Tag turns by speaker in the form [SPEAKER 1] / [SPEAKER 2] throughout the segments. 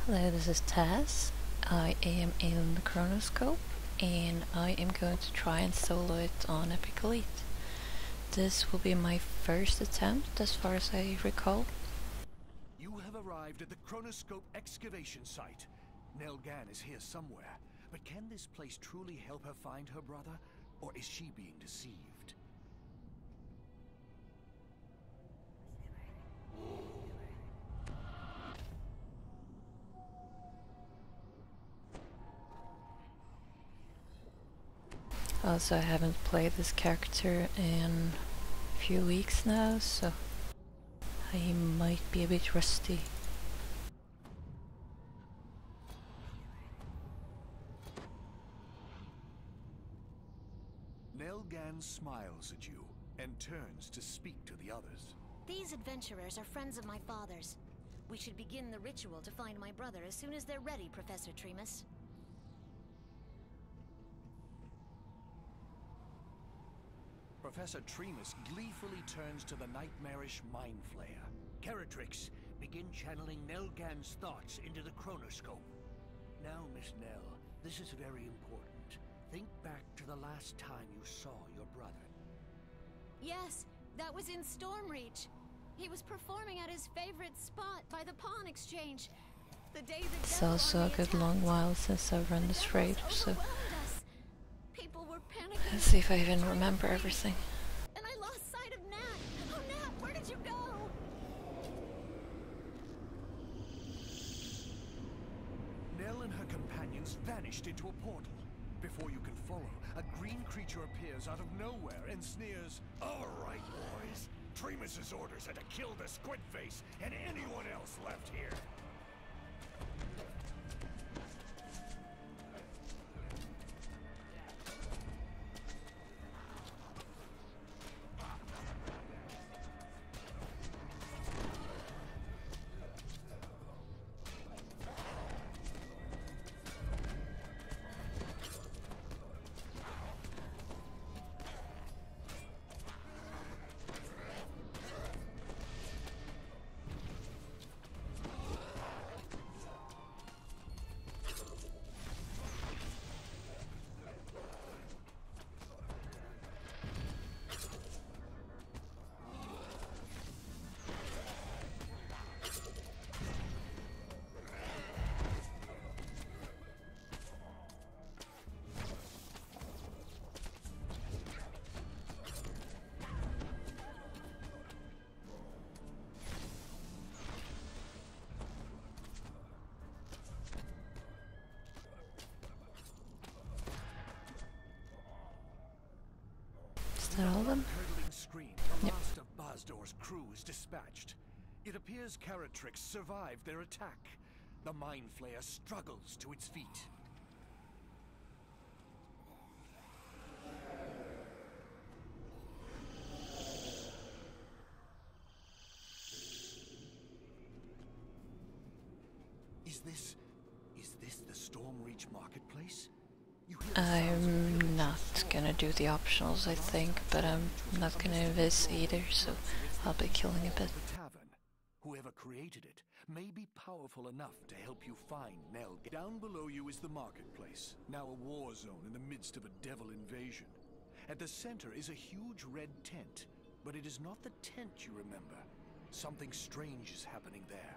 [SPEAKER 1] Hello, this is Taz. I am in the Chronoscope, and I am going to try and solo it on Epic Elite. This will be my first attempt, as far as I recall.
[SPEAKER 2] You have arrived at the Chronoscope excavation site. Nelgan is here somewhere, but can this place truly help her find her brother, or is she being deceived?
[SPEAKER 1] Also, I haven't played this character in a few weeks now, so I might be a bit rusty.
[SPEAKER 2] Nelgan smiles at you and turns to speak to the others.
[SPEAKER 3] These adventurers are friends of my father's. We should begin the ritual to find my brother as soon as they're ready, Professor Tremus.
[SPEAKER 2] Professor Tremus gleefully turns to the nightmarish Mind Flayer. Caratrix, begin channeling Nelgan's thoughts into the Chronoscope. Now, Miss Nell, this is very important. Think back to the last time you saw your brother.
[SPEAKER 3] Yes, that was in Stormreach. He was performing at his favorite spot by the pawn exchange. The day the
[SPEAKER 1] It's
[SPEAKER 3] Devil
[SPEAKER 1] also a
[SPEAKER 3] Army
[SPEAKER 1] good
[SPEAKER 3] attacked,
[SPEAKER 1] long while since I've run this raid, so
[SPEAKER 3] overwhelmed us. People were panicking.
[SPEAKER 1] let's see if I even remember everything.
[SPEAKER 3] And I lost sight of Nat. Oh, Nat, where did you go?
[SPEAKER 2] Nell and her companions vanished into a portal. Before you can follow, a green creature appears out of nowhere and sneers, "All right, boys. Tremus's orders are to kill the squid face and anyone else left here."
[SPEAKER 1] Is that all of them?
[SPEAKER 2] Curdling scream, the last of Bazdor's crew is dispatched. It appears Caratrix survived their attack. The Mind Flayer struggles to its feet. Is this the Stormreach marketplace? You hear the sounds of
[SPEAKER 1] I'm
[SPEAKER 2] villagers
[SPEAKER 1] not
[SPEAKER 2] swarming.
[SPEAKER 1] gonna do the optionals, I think, but I'm not gonna invis either, so I'll be killing a bit.
[SPEAKER 2] The tavern, whoever created it, may be powerful enough to help you find Nell. Down below you is the marketplace, now a war zone in the midst of a devil invasion. At the center is a huge red tent, but it is not the tent you remember. Something strange is happening there.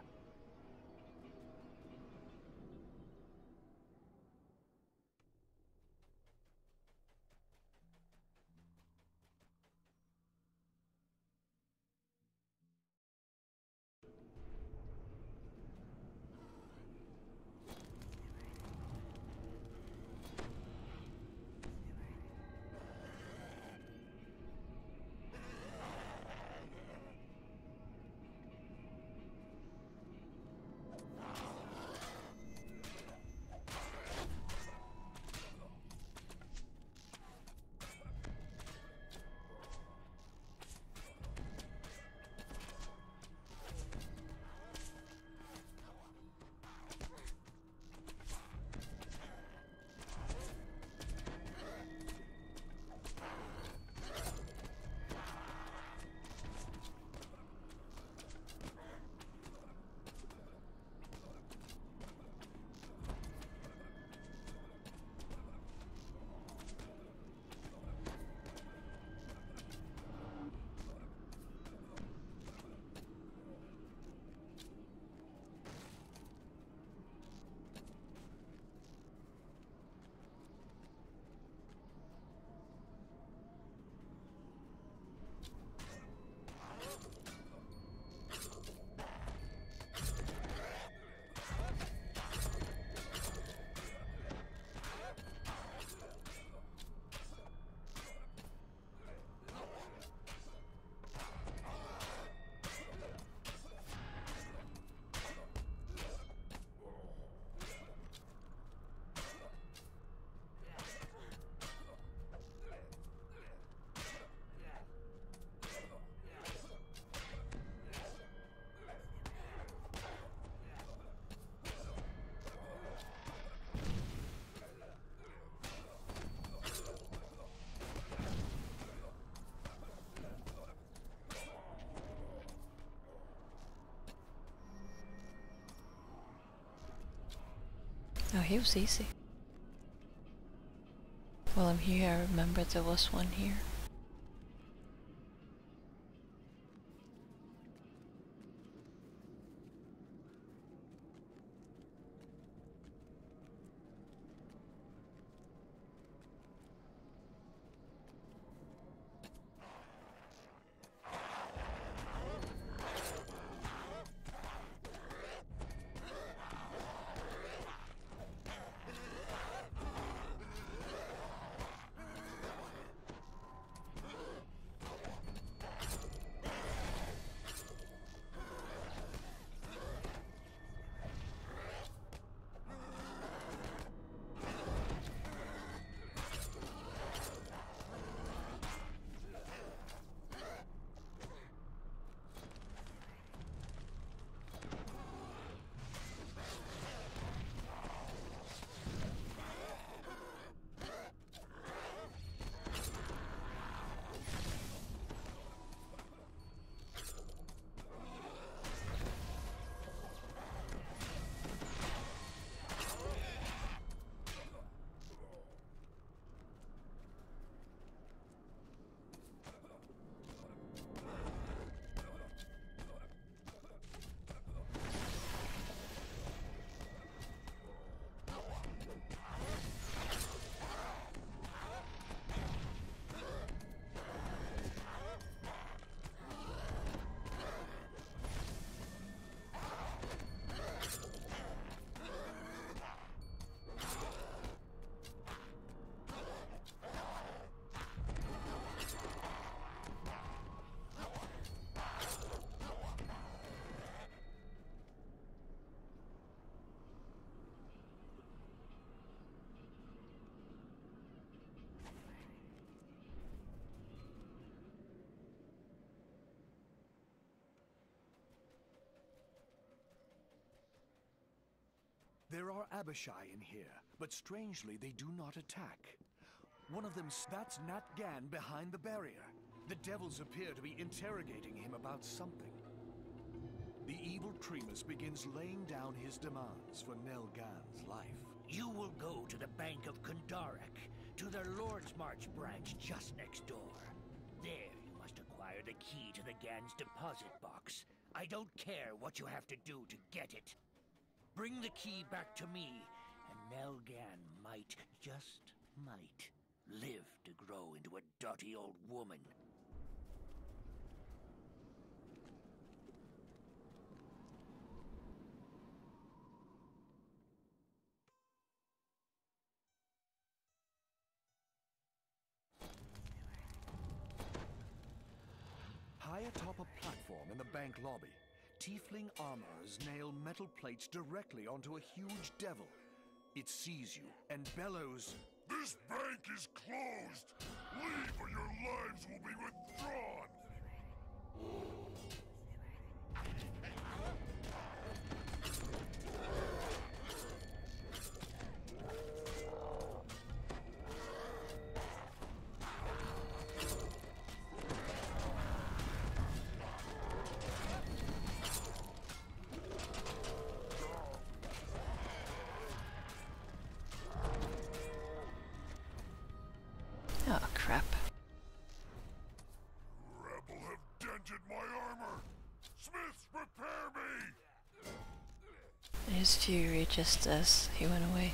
[SPEAKER 1] Oh, he was easy. While I'm here, I remember there was one here.
[SPEAKER 2] There are Abishai in here, but strangely they do not attack. One of them, that's Nat Gan behind the barrier. The devils appear to be interrogating him about something. The evil Tremus begins laying down his demands for Nel Gan's life.
[SPEAKER 4] You will go to the Bank of Kundarak, to their Lord's March branch just next door. There you must acquire the key to the Gan's deposit box. I don't care what you have to do to get it. Bring the key back to me, and Nel Gan might, just might, live to grow into a dirty old woman.
[SPEAKER 2] High atop a platform in the bank lobby, tiefling armorers nail metal plates directly onto a huge devil. It sees you and bellows,
[SPEAKER 5] "This bank is closed! Leave or your lives will be withdrawn!"
[SPEAKER 1] Oh, crap.
[SPEAKER 5] Rebel have dented my armor! Smiths, repair me!
[SPEAKER 1] His fury just as he went away.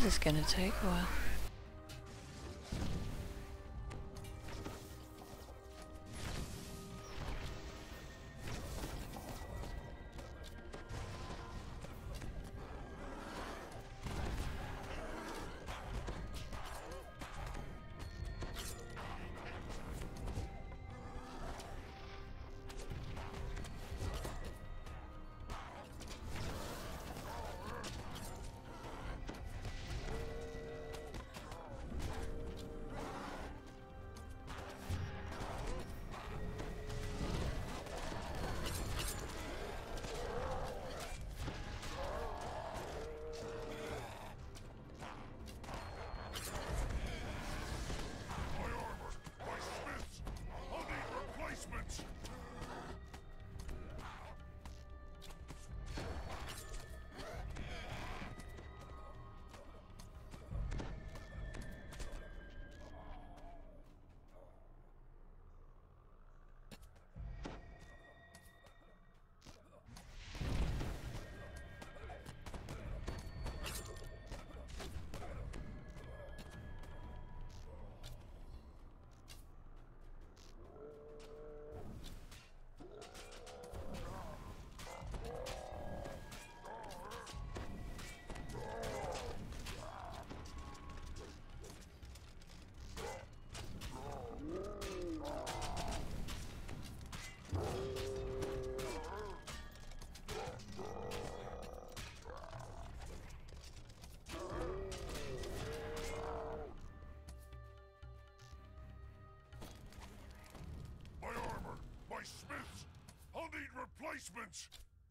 [SPEAKER 1] is gonna take a while.
[SPEAKER 5] Smiths! I'll need replacements!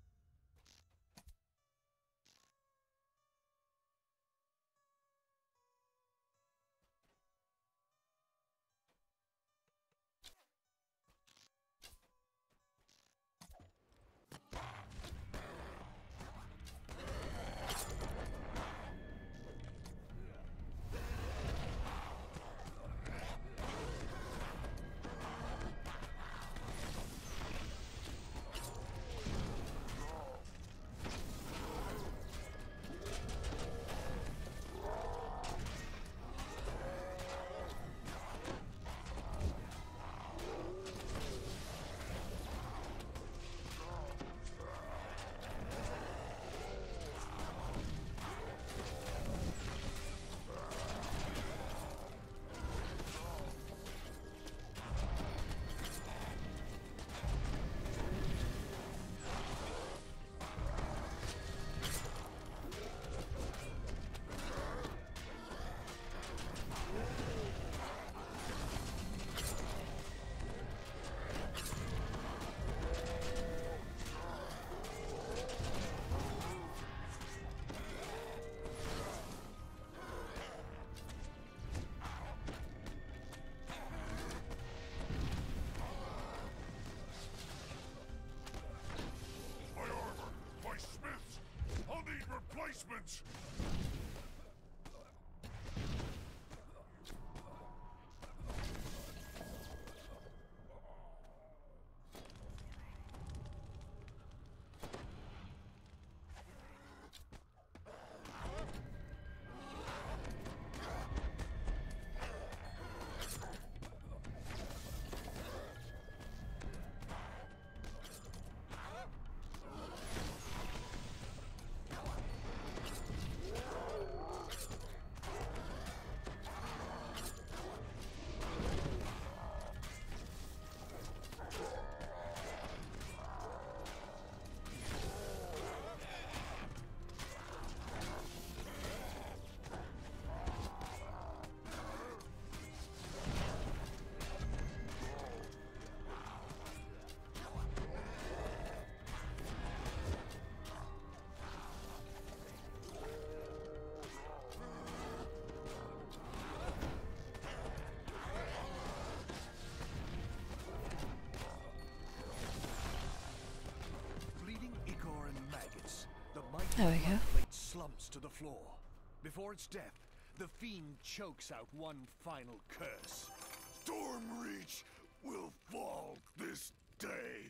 [SPEAKER 5] Replacements!
[SPEAKER 1] There we go.
[SPEAKER 2] Blade slumps to the floor. Before its death, the fiend chokes out one final curse.
[SPEAKER 5] Stormreach will fall this day.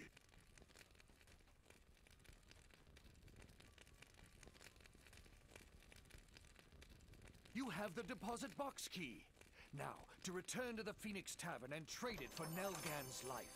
[SPEAKER 2] You have the deposit box key. Now, to return to the Phoenix Tavern and trade it for Nelgan's life.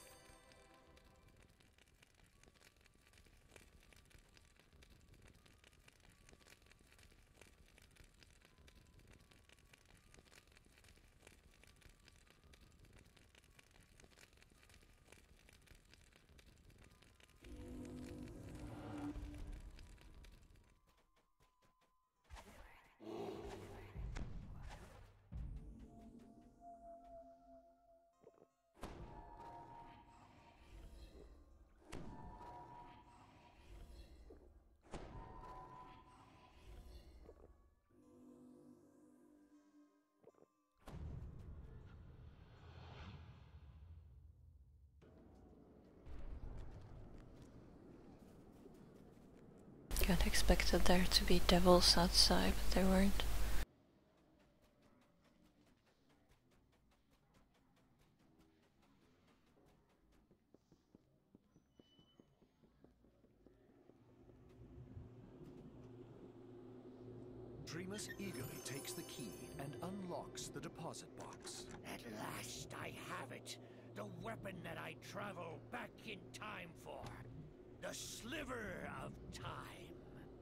[SPEAKER 1] Got expected there to be devils outside, but there weren't.
[SPEAKER 2] Dreamus eagerly takes the key and unlocks the deposit box.
[SPEAKER 4] At last I have it. The weapon that I travel back in time for. The sliver of time.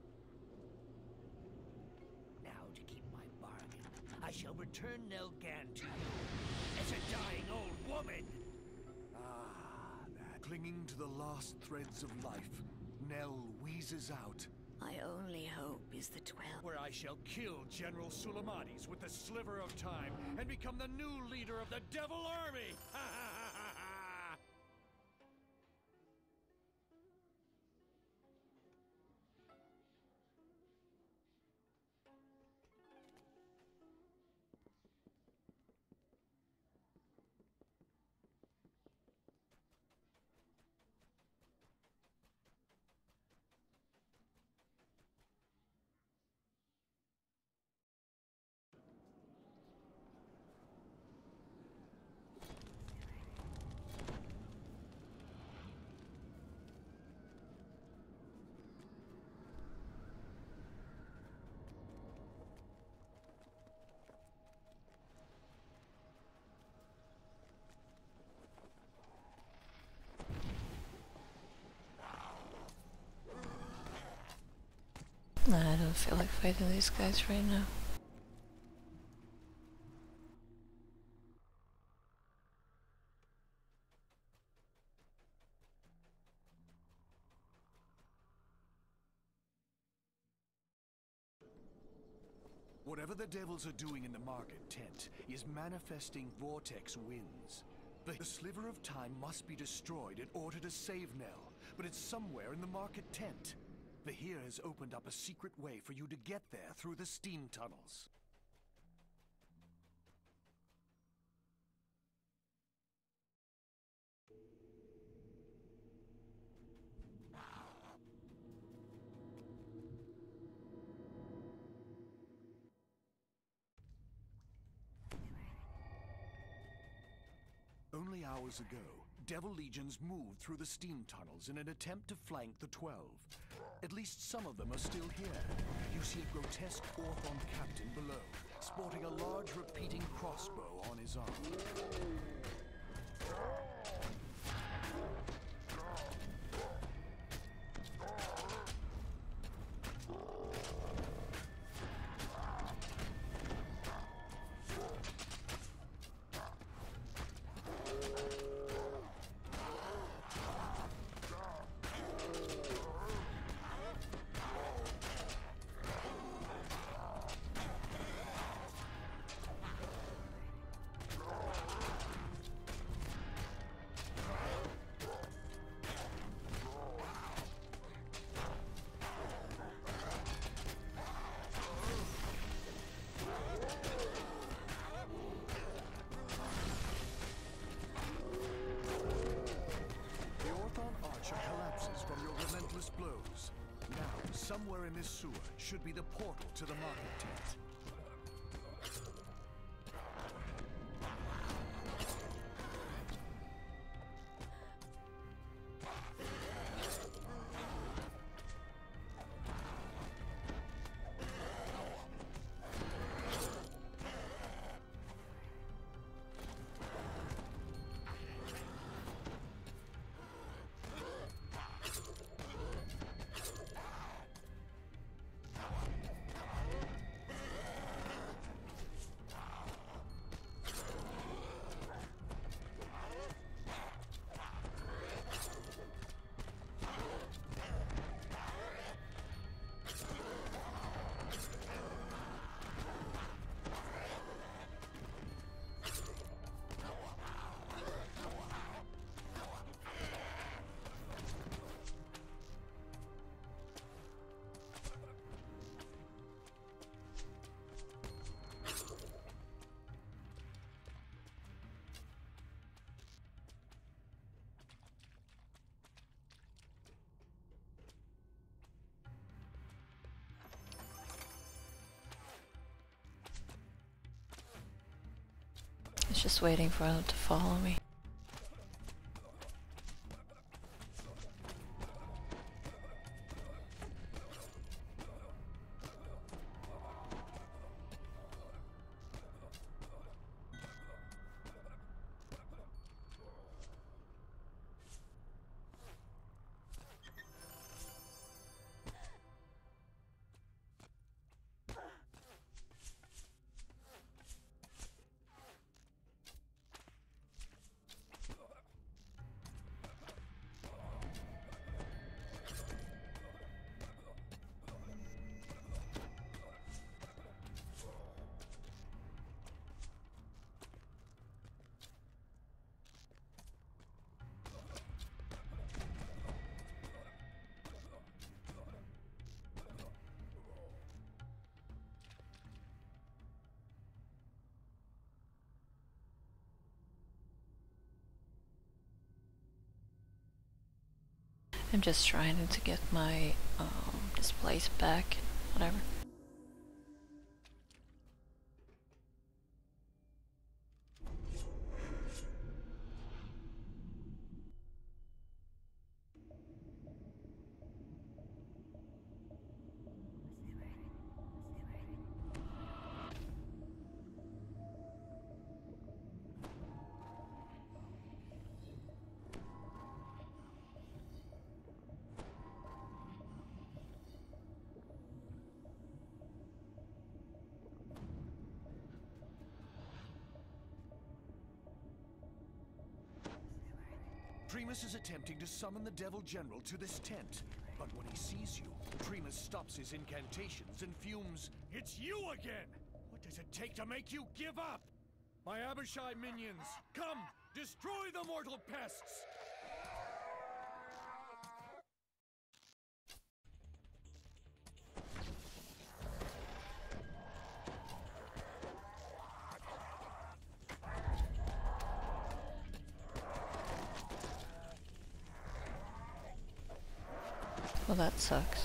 [SPEAKER 4] Now, to keep my bargain, I shall return Nelgan to you as a dying old woman.
[SPEAKER 2] Ah, that. Clinging to the last threads of life, Nell wheezes out.
[SPEAKER 3] My only hope is the 12.
[SPEAKER 2] Where I shall kill General Suleimani's with the sliver of time and become the new leader of the Devil Army!
[SPEAKER 1] Nah, I don't feel like fighting these guys right now.
[SPEAKER 2] Whatever the devils are doing in the market tent is manifesting vortex winds. The sliver of time must be destroyed in order to save Nell, but it's somewhere in the market tent. Vahir has opened up a secret way for you to get there through the steam tunnels. Only hours ago, Devil Legions moved through the steam tunnels in an attempt to flank the 12. At least some of them are still here. You see a grotesque Orthon captain below, sporting a large repeating crossbow on his arm. Somewhere in this sewer should be the portal to the market tent.
[SPEAKER 1] Just waiting for them to follow me. I'm just trying to get my displays back, whatever.
[SPEAKER 2] Primus is attempting to summon the Devil General to this tent. But when he sees you, Primus stops his incantations and fumes. It's you again! What does it take to make you give up? My Abishai minions, come! Destroy the mortal pests!
[SPEAKER 1] Well, that sucks.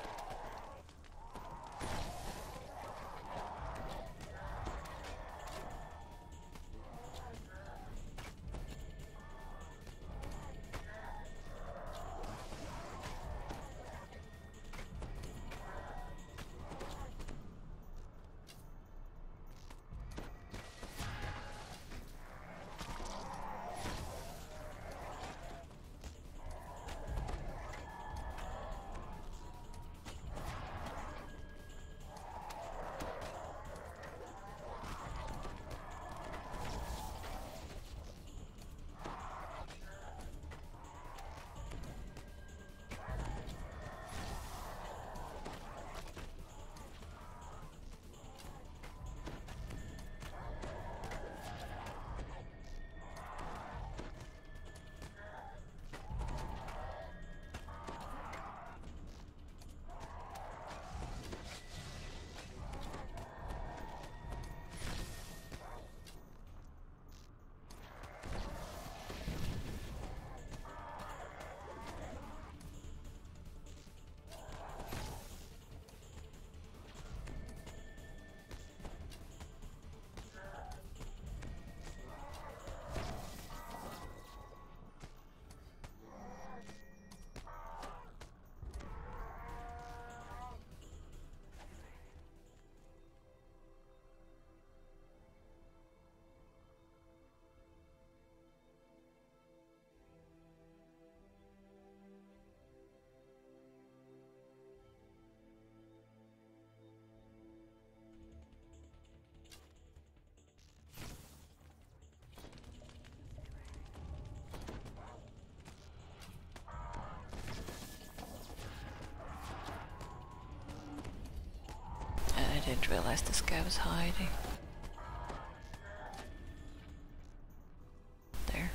[SPEAKER 1] I didn't realize this guy was hiding. There.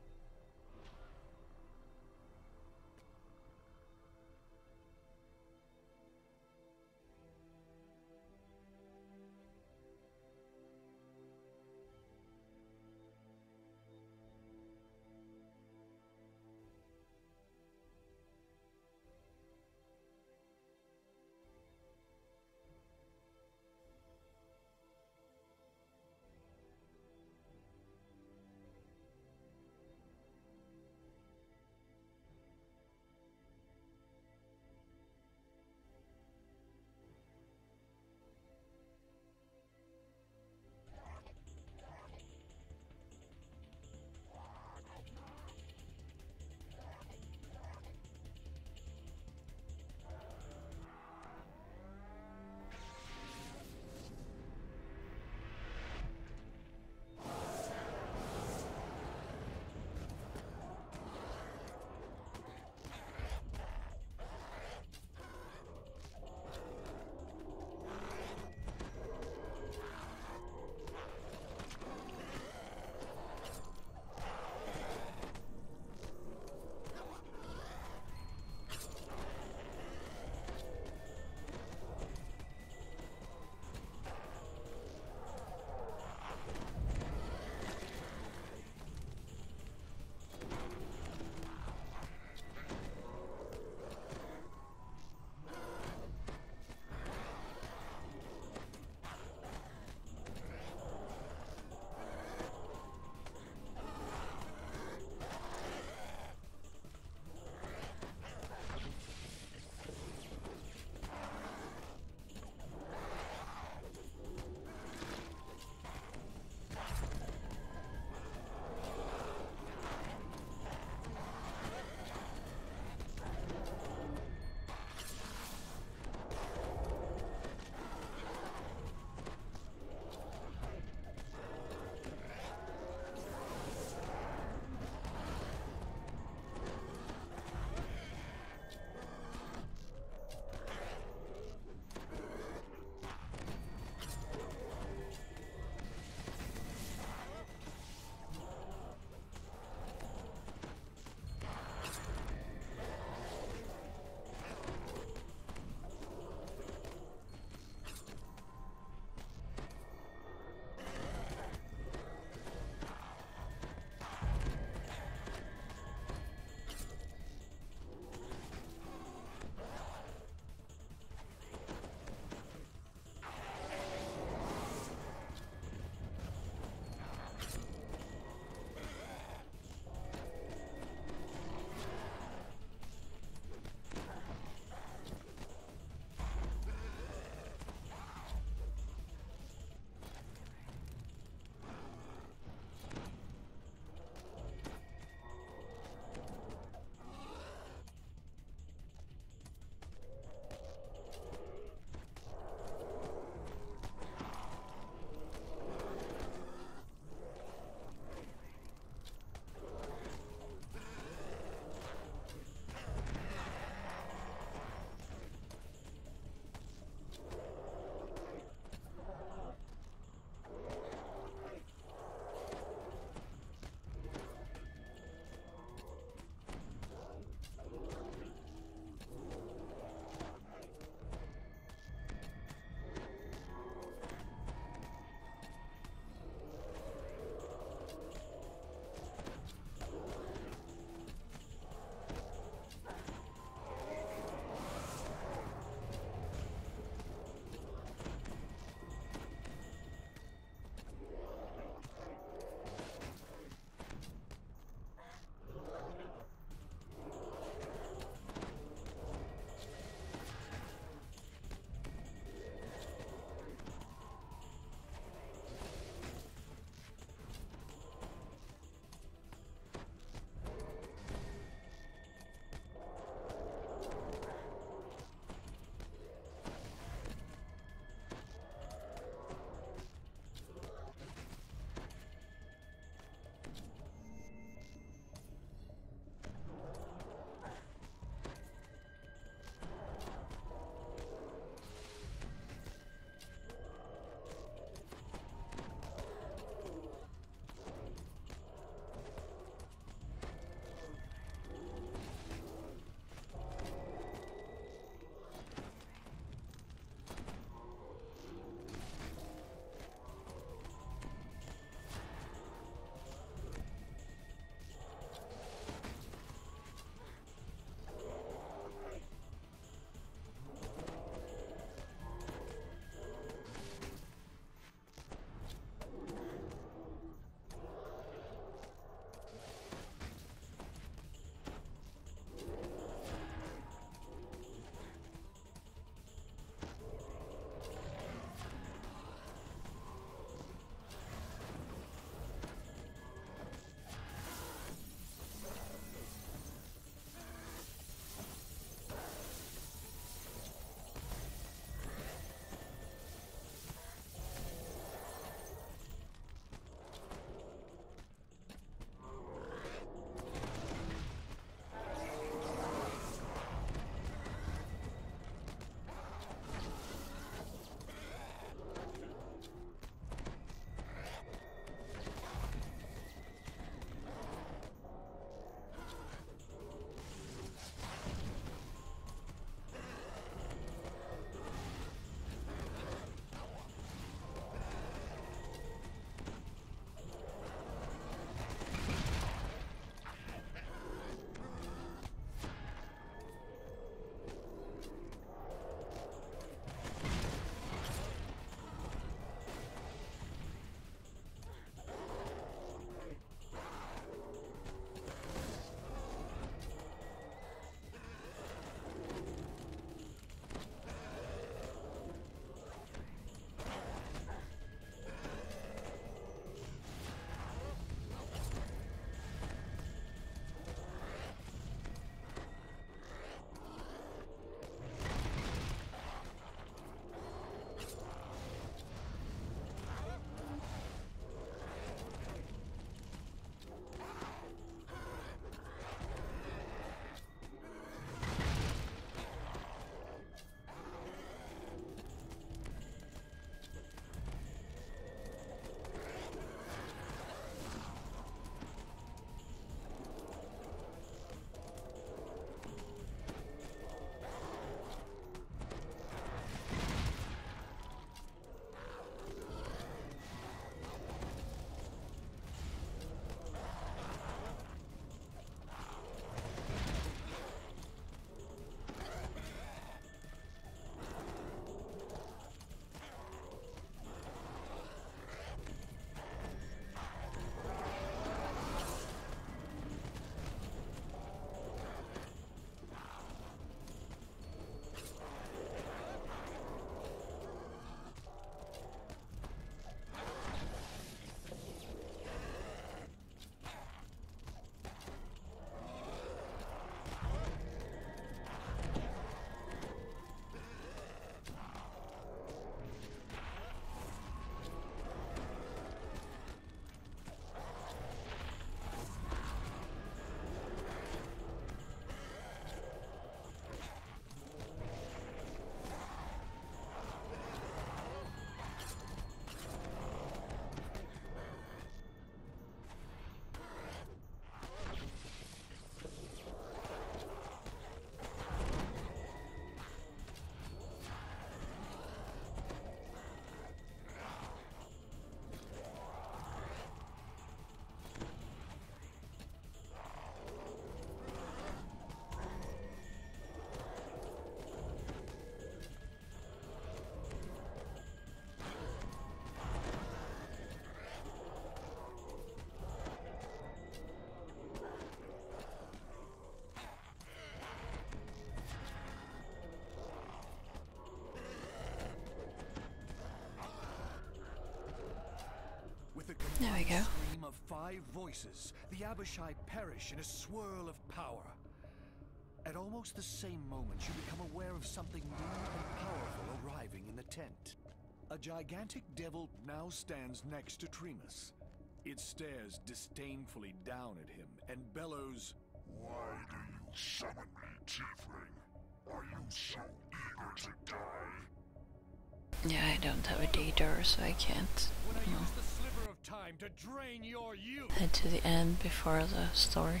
[SPEAKER 2] five voices, the Abishai perish in a swirl of power. At almost the same moment, you become aware of something new and powerful arriving in the tent. A gigantic devil now stands next to Tremus. It stares disdainfully down at him and bellows,
[SPEAKER 5] Why do you summon me, Tiefling? Are you so eager to die?
[SPEAKER 1] Yeah, I don't have a DDO, so I can't
[SPEAKER 2] when I use the sliver of time to drain your youth.
[SPEAKER 1] head to the end before the story.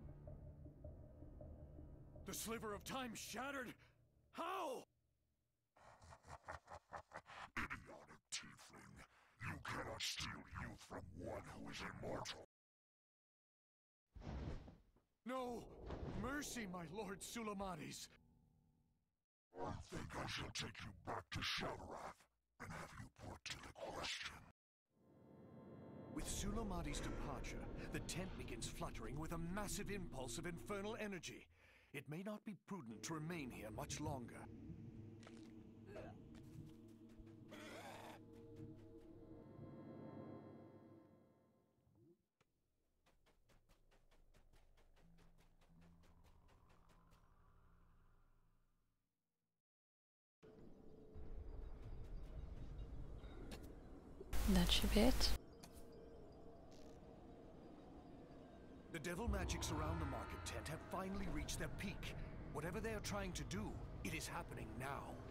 [SPEAKER 2] The sliver of time shattered? How?
[SPEAKER 5] Idiotic Tiefling. You cannot steal youth from one who is immortal.
[SPEAKER 2] No! Mercy, my lord Sulamatis!
[SPEAKER 5] I think I shall take you back to Shelrath and have you put to the question.
[SPEAKER 2] With Sulamati's departure, the tent begins fluttering with a massive impulse of infernal energy. It may not be prudent to remain here much longer.
[SPEAKER 1] That should be it.
[SPEAKER 2] The devil magics around the market tent have finally reached their peak. Whatever they are trying to do, it is happening now.